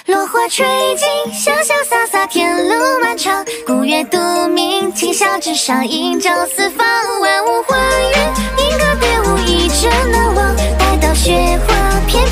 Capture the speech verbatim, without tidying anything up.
落花吹尽，潇潇洒洒，天路漫长。古月独明，清霄之上，映照四方。万物还原，莺歌别舞，一折难忘。待到雪花片